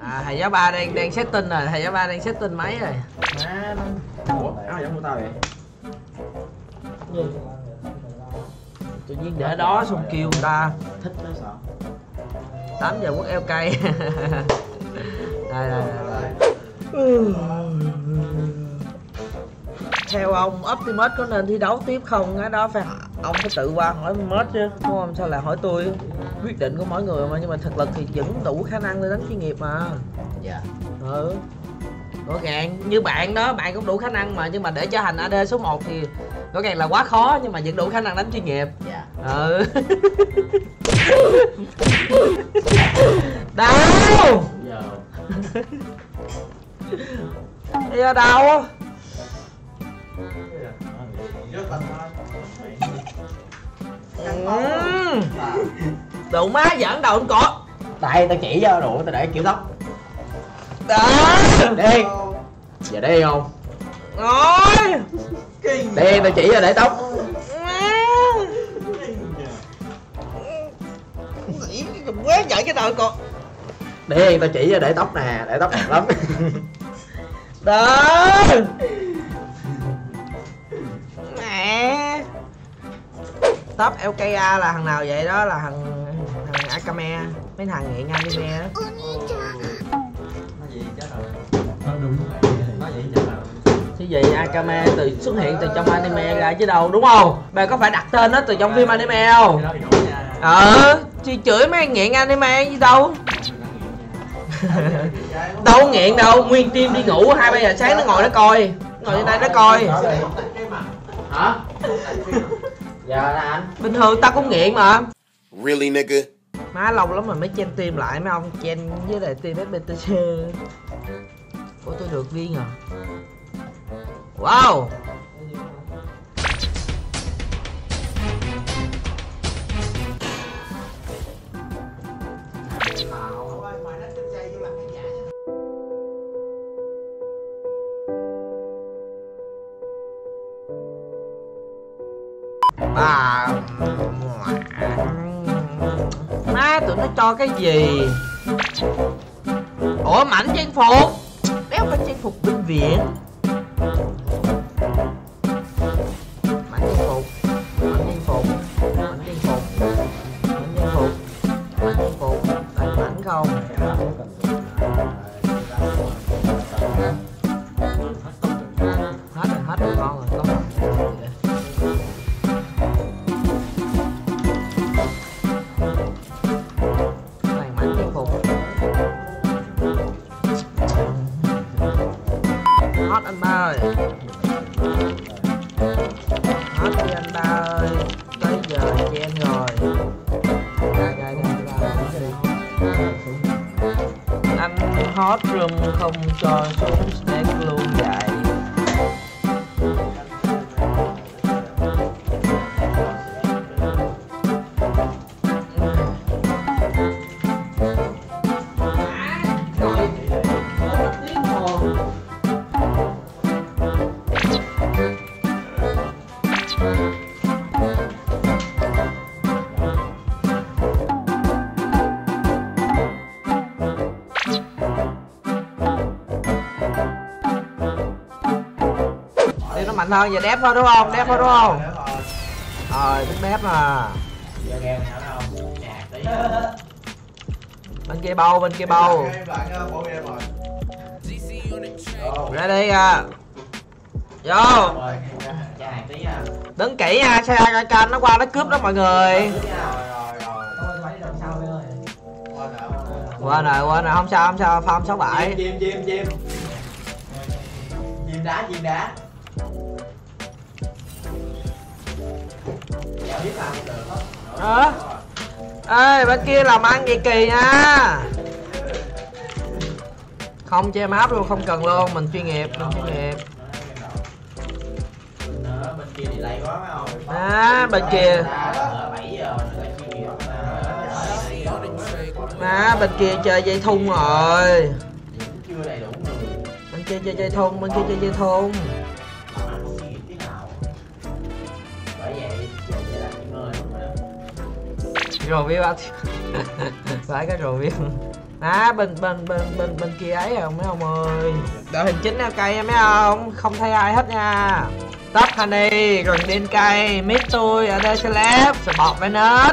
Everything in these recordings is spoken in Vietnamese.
thầy giáo ba đang setting rồi, thầy giáo ba đang setting máy rồi. Má nó. Ủa, ai giống của tao vậy? Gì? Tự nhiên để đó xong kêu người ta Thích nó sao? 8 giờ quất eo cây. Đây. Theo ông Optimus có nên thi đấu tiếp không? Cái đó phải ông phải tự qua hỏi Optimus chứ, đúng không? Sao lại hỏi tôi? Quyết định của mỗi người mà, nhưng mà thực lực thì vẫn đủ khả năng lên đánh chuyên nghiệp mà. Dạ. Rõ ràng như bạn đó, bạn cũng đủ khả năng mà, nhưng mà để trở thành AD số 1 thì rõ ràng là quá khó, nhưng mà vẫn đủ khả năng đánh chuyên nghiệp. Dạ. Đâu? Giờ. Đi ở đâu? Đủ má giỡn đầu không có. Tại tao chỉ cho đủ tao để kiểu tóc. Đó. Đi. Giờ đi không? Rồi. Đi tao chỉ cho để tóc. Quá giỡn cái đầu con. Đi tao chỉ cho để tóc nè, để tóc đẹp lắm. Đó. Mẹ. Top LKA là thằng nào vậy? Đó là thằng Akame, mấy thằng nghiện anime đó. Nói gì chết rồi. Đúng. Nói gì chết rồi. Chứ gì Akame xuất hiện từ trong anime ra chứ đâu, đúng không? Bà có phải đặt tên nó từ trong phim anime không? Chị chửi mấy anh nghiện anime gì đâu. Đâu nghiện đâu, nguyên team đi ngủ 2-3 giờ sáng nó ngồi nó coi. Ngồi trên đây nó coi. Hả? Giờ là anh. Bình thường tao cũng nghiện mà. Really nigga? Má lâu lắm rồi mới chen team lại, mấy ông chen với lại team FPTC. Ủa tôi được viên à? Wow. Bà má tụi nó cho cái gì? Ủa mảnh trang phục? Đéo phải trang phục bệnh viện. Mảnh trang phục, mảnh trang phục, mảnh trang phục, mảnh trang phục, mảnh trang phục, cần mảnh không? Hết rồi con rồi, con. Hot anh ba ơi. Hot đi anh ba ơi. Tới giờ chen rồi. Anh hot room không cho xuống snake luôn vậy. Nó mạnh hơn, giờ đép thôi đúng không? Đép thôi đúng không? Rồi, tính đép mà. Bên kia bầu, bên kia bầu. Ra đi à. Vô. Đứng kỹ nha, xe AK nó qua nó cướp đó mọi người. Qua rồi, không sao, Phong 67. Chim đá. Ê, bên kia làm ăn gì kỳ nha. Không che map luôn, không cần luôn, mình chuyên nghiệp, Bên kia delay quá mấy ông. Bên kia. Bên kia chơi dây thun rồi. Bên kia chơi dây thun, Review anh. Phải cái review. Bên kia ấy không mấy ông ơi. Đội hình chính leo cây nha mấy ông, không thấy ai hết nha. Top Honey, gần đến cây, mid tôi ở đây celeb, support với nết.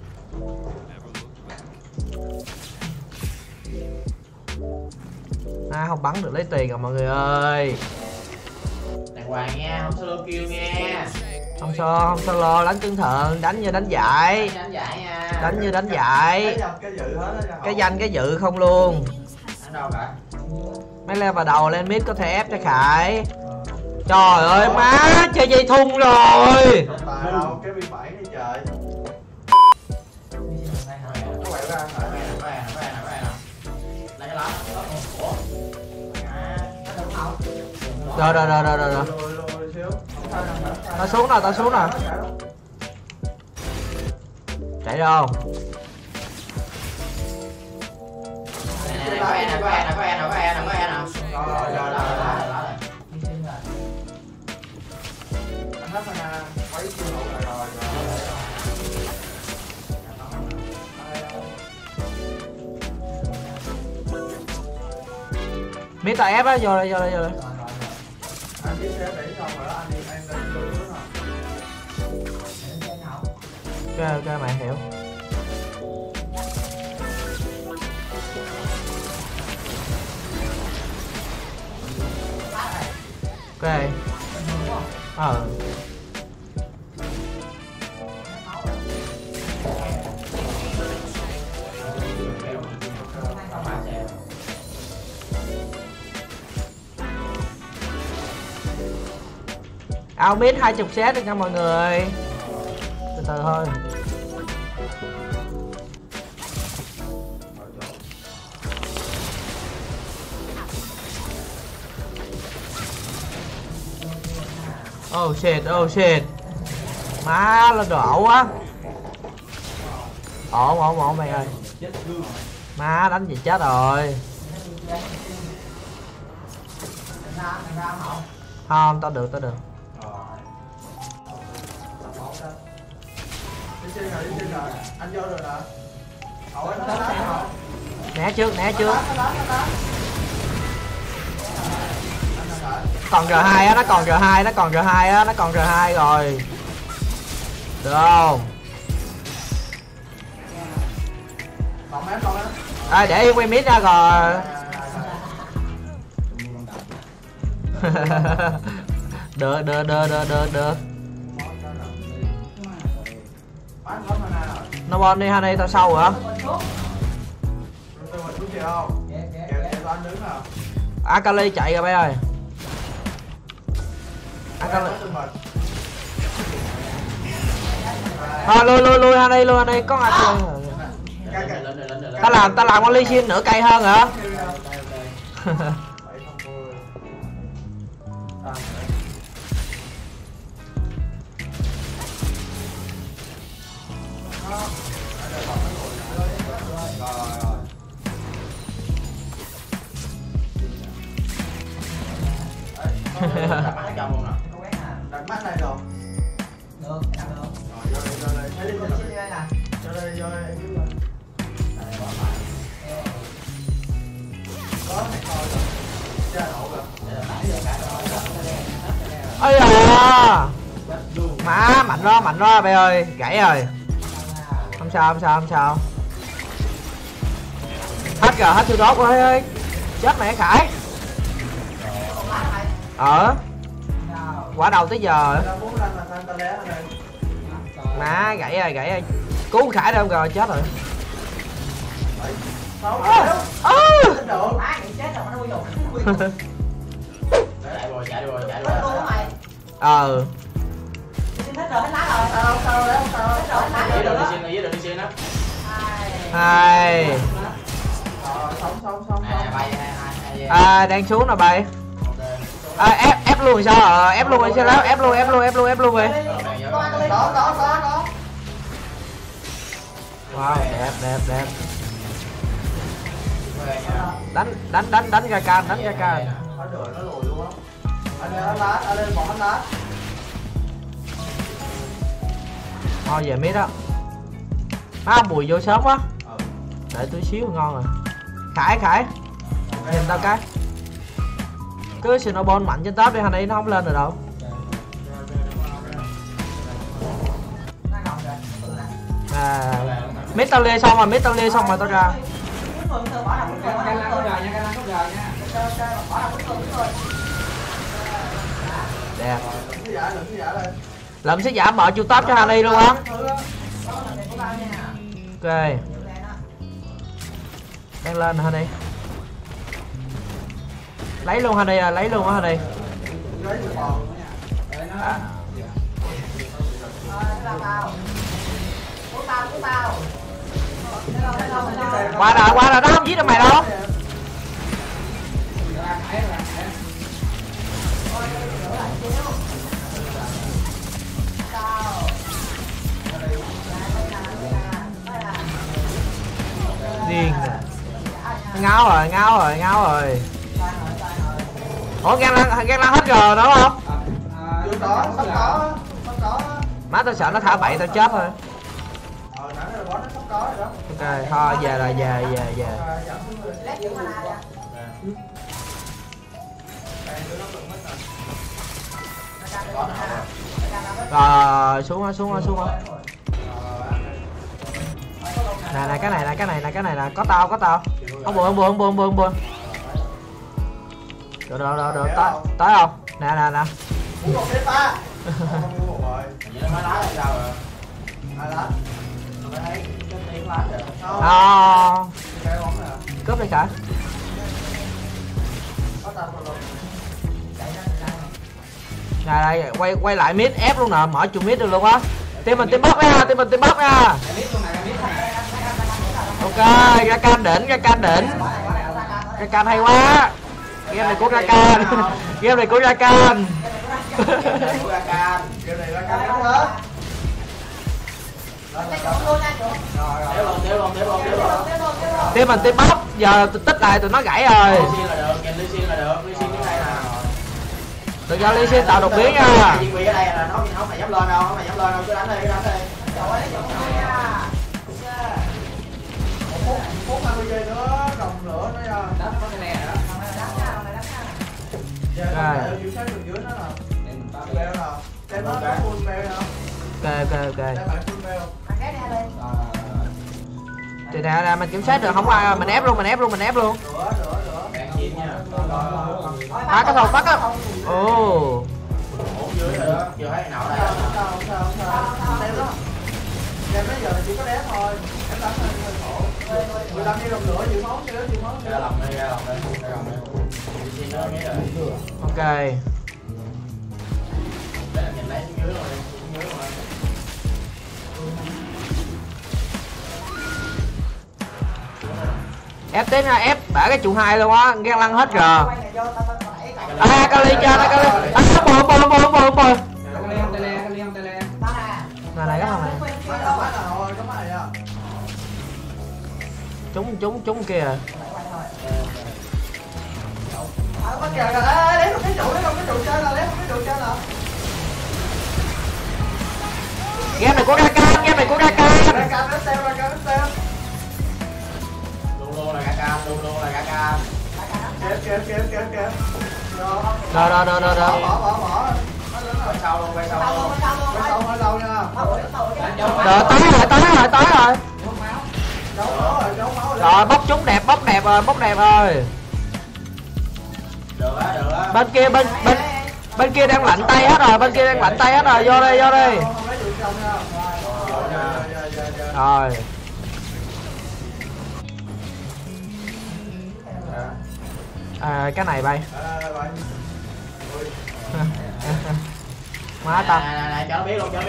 Không bắn được lấy tiền rồi mọi người ơi. Đàng hoàng nha, không solo kill nha. Không solo, đánh cẩn thận, đánh như đánh giải. Đánh giải nha. Đánh như đánh giải. Cái danh cái dự không luôn. Đánh đâu cả. Mấy leo vào đầu lên mid có thể ép cho Khải. Trời ơi má, chơi dây thun rồi. Cái biên bản đi trời. Rồi. Tao xuống nè. Chạy đâu? Có em nè. Mít ta ép á, vô đây. Anh chia sẻ để xong rồi đó, anh đi em lên tôi trước rồi. Ok mày hiểu. Ok. Ao mid 20 set đi nha mọi người. Từ từ thôi. Oh shit. Má lên đổ quá. Ổn mày ơi. Má đánh gì chết rồi. Không, tao được. Đi chơi rồi. Anh vô rồi nè. Né trước. Còn R2 á, nó còn R2 rồi. Được không? Còn để quay mid ra rồi. Được. Nó bon đi Honey tao sâu hả? Akali chạy rồi bay ơi. Akali. Lui Honey có Akali. Ta làm con Lee Sin nửa cây hơn hả? Đặt mắt này rồi. Được, làm được. Vô đây. Ây da. Má mạnh đó bay ơi, gãy rồi. Không sao. Hết chưa tốt rồi ơi. Chết mẹ Khải. Quả đầu tới giờ. Má gãy rồi. Cứu Khải đâu rồi, chết rồi. Chạy rồi. Đi xin đó. Hai. Đang xuống nè bay. Ép luôn sao? Ép luôn sao lắm, ép luôn đi. Wow, đẹp. Đánh ra can. Nó lùi luôn á. Anh lên bỏ anh lá. Thôi về mid đó. Bùi vô sớm quá. Đợi tí xíu ngon rồi. Khải nhìn tao cái. Cứ Snowball mạnh trên top đi, Honey nó không lên được đâu. Mít tao lê xong rồi tao ra. Đẹp. Lượm sẽ giảm mở chu top cho Honey luôn á. Ok. Đang lên Honey. Lấy luôn Honey à, lấy luôn á Honey. Qua rồi đó, không giết được mày đâu. Điên ngáo rồi. Ủa gan lăn hết rồi đúng không? Sắp có. Má tao sợ nó thả bậy tao chết thôi. Ok thôi về rồi, về. Rồi xuống. Này cái này nè, có tao. Không buồn. Được, tới không? Nè. Cướp đi Khải. Này quay lại mid ép luôn nè, mở chuồng mid được luôn á. Team mình bóc nha. Ok, ra can đỉnh. Ra can hay quá. Game này của Rakan. Team mình bóc, giờ tích lại tụi nó gãy rồi. Đừng cho Lee Sin tạo đột biến nha. Ok. Thì nè mình kiểm soát được, không ai mình ép luôn. Cái thầu bắt á. Ồ. Em bây giờ chỉ có đếm thôi, em đánh lên hơi khổ. 15 đi đồng nữa, chịu máu chưa? Ra lòng đây. Ok. Để em nhìn lấy xuống dưới rồi. Ép tiếp nha, ép bả cái trụ 2 luôn á, gan lăn hết rồi. Kali cho nó Kali. Bồi. Này cái thằng này. Trúng kìa. Lấy một cái trụ trên là. Game này của Rakan. Rakan nó xem. Luôn là Rakan. Kìa. Rồi. Quay sau luôn. Quay sau hơi lâu nha. Rồi tới rồi. Rồi bóc trúng đẹp rồi. Được á. Bên kia đang lạnh tay hết rồi, vô đây. Rồi. Cái này bay. Má tao. Này, cho nó biết luôn.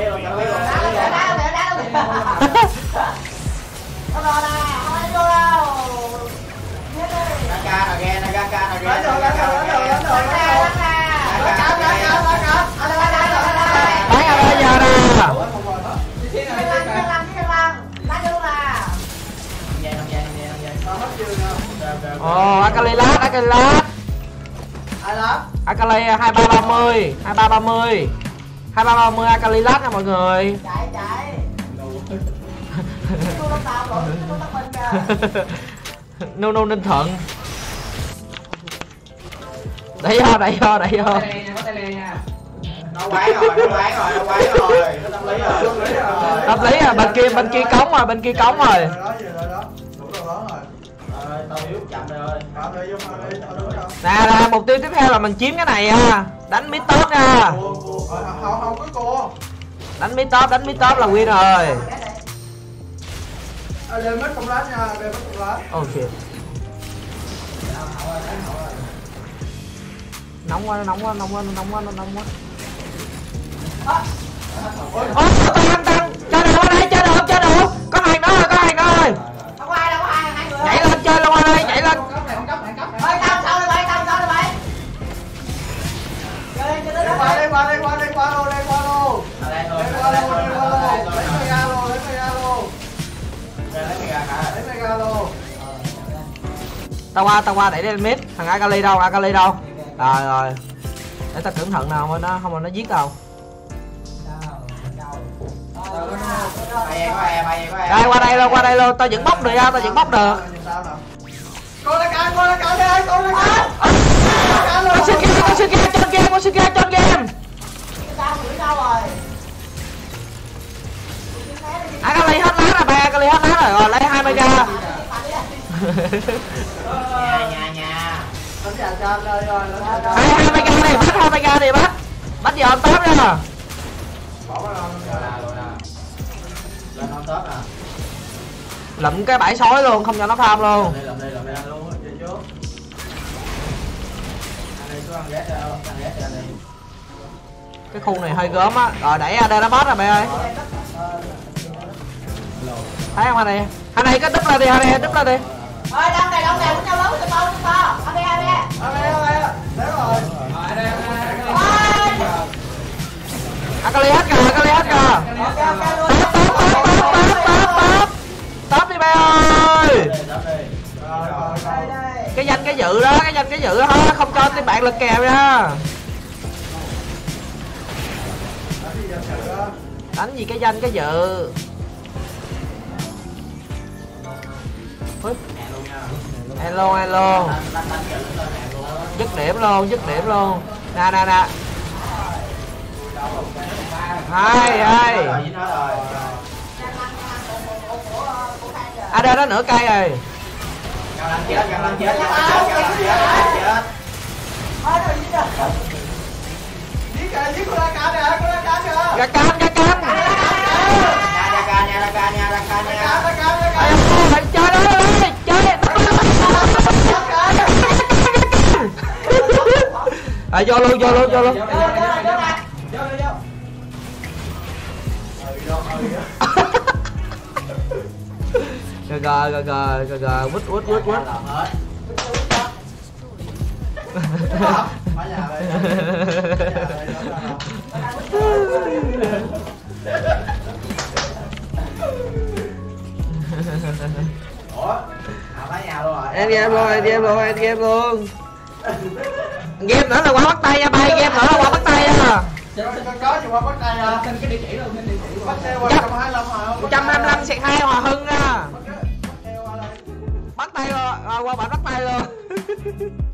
Ồ, Akali lát. Ai lát? Akali 2330 Akali lát nha mọi người. Chạy. No Ninh Thuận. Đẩy vô. Có tay le nha. Nó quái rồi. Nó tâm lý rồi. Hợp lý à, bên kia cống rồi, bên kia cống rồi. Tao yếu chậm rồi. Nè, mục tiêu tiếp theo là mình chiếm cái này nha. Đánh mid top nha. Không có cô. Đánh mid top là win rồi. Lên mất không lát nha, lên mất không lát. Ok. Nóng quá. Ôi, tăng. Chơi được ở đây, chơi được. Có hàng đó rồi. Đâu có ai, hai người. Nhảy lên chơi luôn ở đây, nhảy lên. Ơi, tao sao đây bay. Chơi tới đó. Đây qua luôn. Lấy mega luôn. Tao qua đẩy lên mid. Thằng Akali đâu? Rồi. Để tao cẩn thận nào không mà nó giết đâu. Đây qua đây luôn, tao vẫn bóc được nha, Con là cái con là Con xin game chọn game. Tao gửi đâu rồi? Akali hết lá rồi, lấy 2 mega. Nhà. Hai mega đi, bắt giờ on top nha. Lên on top nè. Lụm cái bãi sói luôn, không cho nó farm luôn. Lụm đây luôn, chơi trước. Anh đi xuống ăn ghét ra đây. Cái khu này hơi gớm á. Rồi đẩy AD nó boss rồi mày ơi. Thấy không anh này? Anh này cứ đúp lên đi. Ơi, đông này, cũng nhau lớn, từ to. Ở đây. Đấy rồi. Akali hết kìa. Top đi mày ơi. Cái danh cái dự đó, không cho team bạn lực kèo nha. Đánh gì cái danh cái dự. Hello. Dứt điểm luôn. Nè. Hai. AD đó nửa cây rồi. Chết. Giết con la cá kìa. Ra can. Thằng chơi đó đi. Vô luôn. Rồi. Quýt. End game luôn. Game nữa là quả bắt tay nha bay, game nữa là quả bắt tay nha. Có gì qua bắt tay à? Xin cái địa chỉ luôn, Bắt tay qua 125 hả? 125/2 Hòa Hưng nha. Bắt tay rồi, qua bản bắt tay luôn.